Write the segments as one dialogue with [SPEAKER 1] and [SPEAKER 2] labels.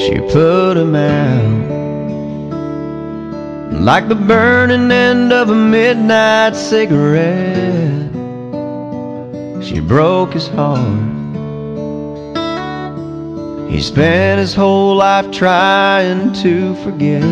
[SPEAKER 1] she put him out. Like the burning end of a midnight cigarette, she broke his heart. He spent his whole life trying to forget.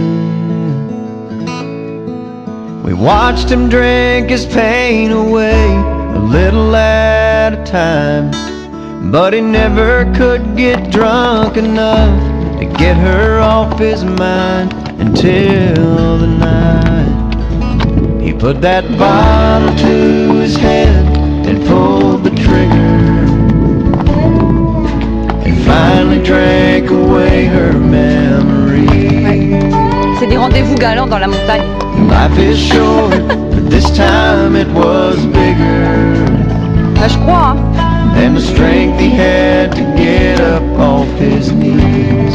[SPEAKER 1] We watched him drink his pain away, a little at a time, but he never could get drunk enough to get her off his mind until the night he put that bottle to his head and pulled the trigger, and finally drank away her memory.
[SPEAKER 2] C'est des rendez-vous galants dans la montagne.
[SPEAKER 1] Life is short, but this time it was bigger.
[SPEAKER 2] Bah, je crois, hein.
[SPEAKER 1] And the strength he had to get up off his knees.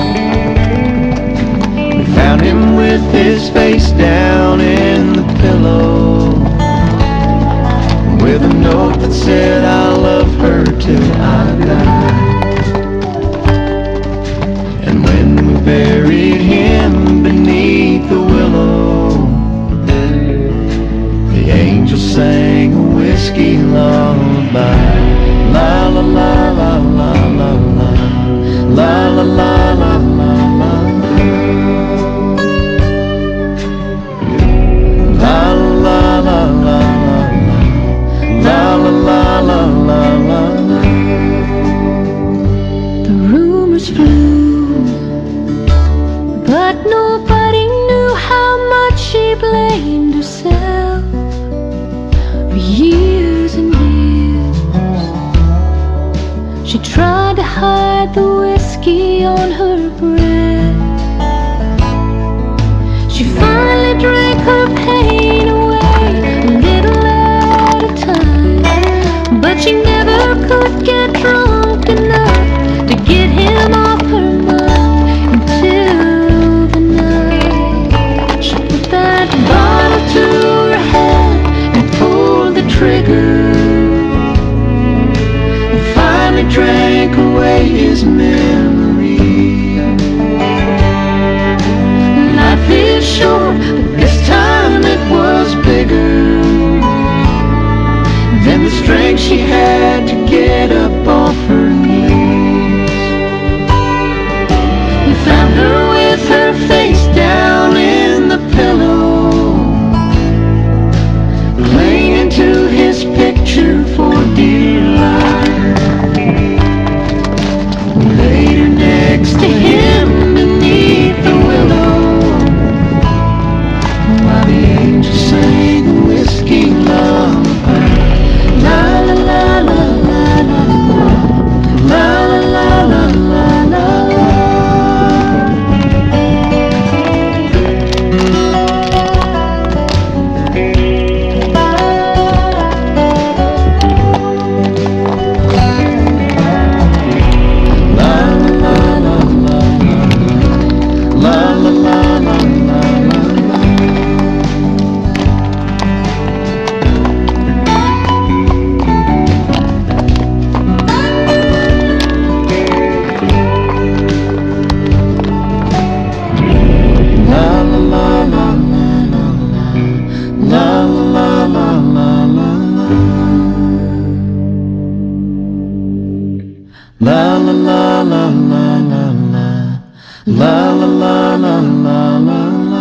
[SPEAKER 1] We found him with his face down in the pillow, with a note that said, "I love her till I die." And when we buried him beneath the willow, the angel sang a whiskey lullaby. La la la la la la la, la la la la la la, la la la la la, la la la la la.
[SPEAKER 3] The rumors flew, but nobody knew how much she blamed herself for years and years. She tried to hide the whiskey on her breath. She finally drank her pain away, a little at a time, but she never could get drunk enough to get him off her mind until the night she put that bottle to her head and pulled the trigger, drank away his memory. Life is short, but this time it was bigger than the strength she had to get up off her knees. We found her with her face down in the pillow, clinging to his picture for dear life. Next to him beneath the willow, while the angel sang a whiskey lullaby. La la la la la la, la la la la la la. La la la la la la la, la la la la la la la.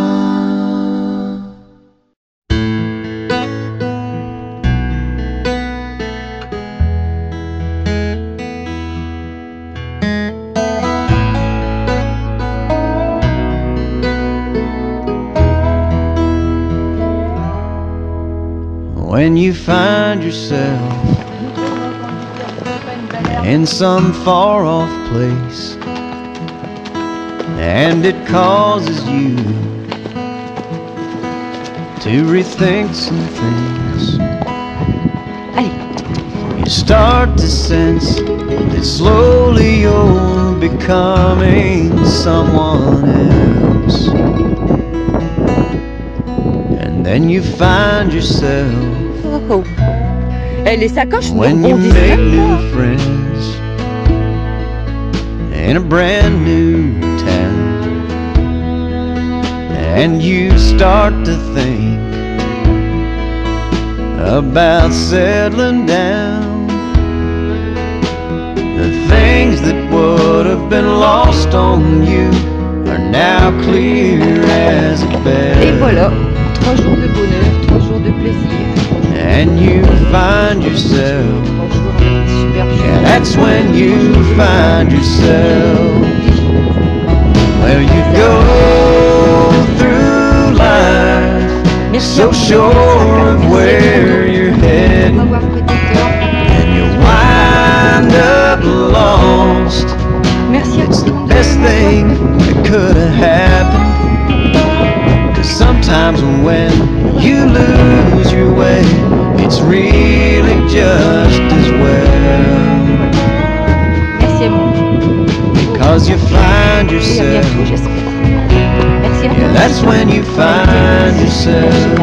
[SPEAKER 3] When you find yourself in some far-off place, and it causes you to rethink some things. You start to sense that slowly you're becoming someone else, and then you find yourself
[SPEAKER 2] Les sacoches
[SPEAKER 1] when you make new friends in a brand new town, and you start to think about settling down. The things that would have been lost on you are now clear as a bell.
[SPEAKER 2] Et voilà, 3 jours de bonheur, 3 jours de plaisir.
[SPEAKER 1] And you find yourself,
[SPEAKER 2] 3 jours avec une superbe
[SPEAKER 1] yeah,
[SPEAKER 2] journée.
[SPEAKER 1] that's when you find yourself. Well, you go through life
[SPEAKER 2] Merci à
[SPEAKER 1] so
[SPEAKER 2] vous.
[SPEAKER 1] sure of where you're
[SPEAKER 2] Pour
[SPEAKER 1] headed,
[SPEAKER 2] m'avoir prêté cœur.
[SPEAKER 1] and you wind up lost.
[SPEAKER 2] Merci à
[SPEAKER 1] It's the
[SPEAKER 2] vous.
[SPEAKER 1] best thing that could have happened. 'Cause sometimes when you lose your way, it's really just as well.
[SPEAKER 2] Merci à vous.
[SPEAKER 1] Because you find
[SPEAKER 2] Et à
[SPEAKER 1] yourself,
[SPEAKER 2] bientôt, j'espère. Merci à
[SPEAKER 1] yeah,
[SPEAKER 2] vous.
[SPEAKER 1] that's when you find yourself.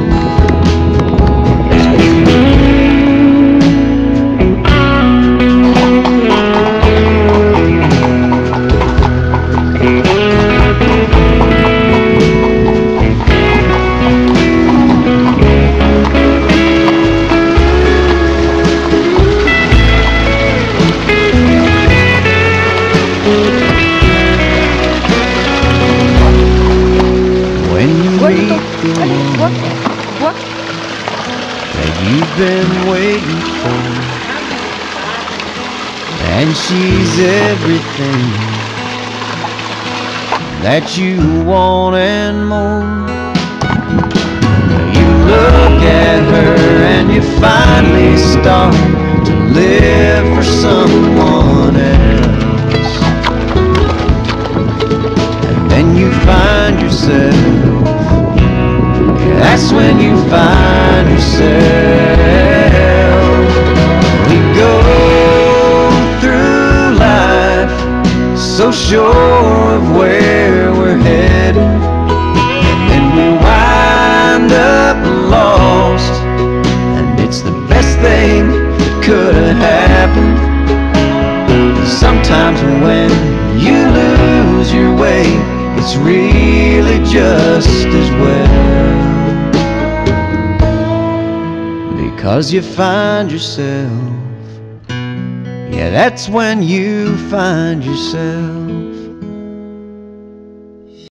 [SPEAKER 1] When you
[SPEAKER 2] Bois,
[SPEAKER 1] meet
[SPEAKER 2] Tonton.
[SPEAKER 1] the
[SPEAKER 2] Allez,
[SPEAKER 1] one
[SPEAKER 2] bois. Bois.
[SPEAKER 1] that you've been waiting for, and she's everything that you want and more. You look at her and you finally start to live for someone else, and then you find yourself, yeah, that's when you find yourself. We go through life so sure of where we're headed, and then we wind up lost, and it's the best thing that could have happened. Sometimes when you lose your way, it's really just as well. Because you find yourself, yeah, that's when you find yourself.